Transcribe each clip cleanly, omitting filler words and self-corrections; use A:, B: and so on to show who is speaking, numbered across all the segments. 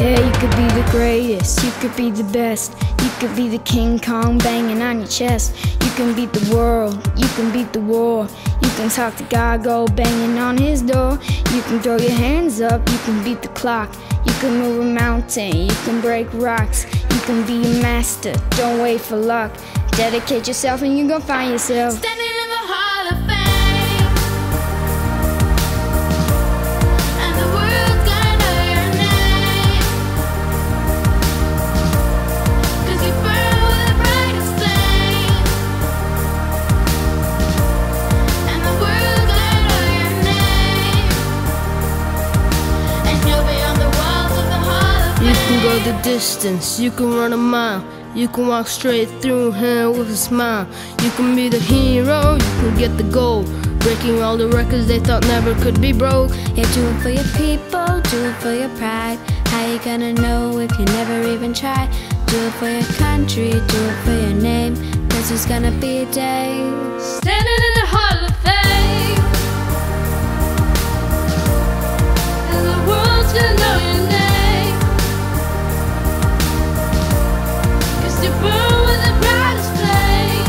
A: Yeah, you could be the greatest, you could be the best. You could be the King Kong banging on your chest. You can beat the world, you can beat the war. You can talk to God, go banging on his door. You can throw your hands up, you can beat the clock. You can move a mountain, you can break rocks. You can be a master, don't wait for luck. Dedicate yourself and you gon' find yourself
B: standing in the Hall of Fame. And the world's gonna know your name, 'cause you burn with the brightest flame. And the world's gonna know your name, and you'll be on the walls of the Hall of Fame.
C: You can go the distance, you can run a mile. You can walk straight through hell with a smile. You can be the hero, you can get the gold, breaking all the records they thought never could be broke.
D: Yeah, do it for your people, do it for your pride. How you gonna know if you never even try? Do it for your country, do it for your name, 'cause there's gonna be a day
B: Standing in the Hall of Fame, and the world's gonna know your name, 'cause you burn with the brightest flame.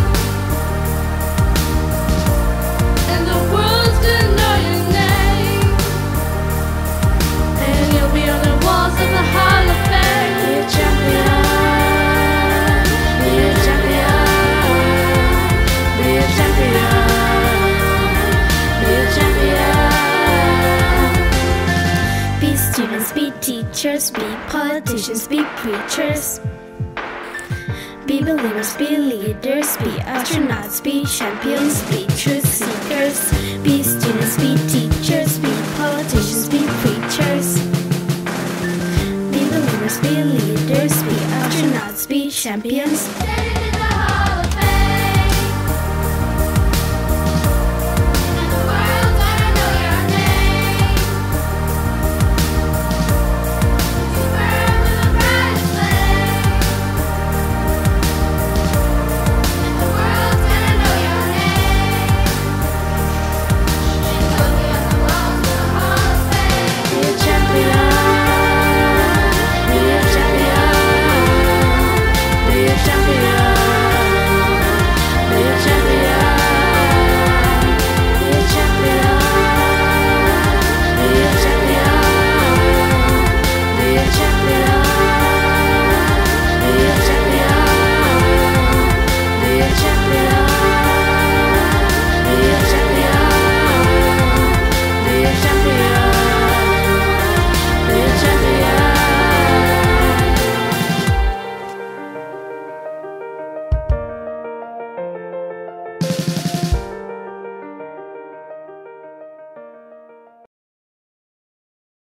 B: And the world's gonna know your name, and you'll be on the walls of the Hall of Fame. Be a champion, be a champion, be a champion, be a champion.
D: Be students, be teachers, be politicians, be preachers. Be believers, be leaders, be astronauts, be champions, be truth seekers. Be students, be teachers, be politicians, be preachers. Be believers, be leaders, be astronauts, be champions.